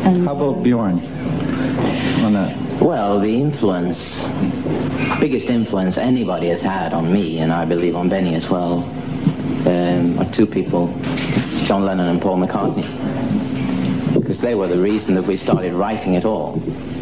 And how about Bjorn on that? Well, the biggest influence anybody has had on me, and I believe on Benny as well, are two people, John Lennon and Paul McCartney, because they were the reason that we started writing it all.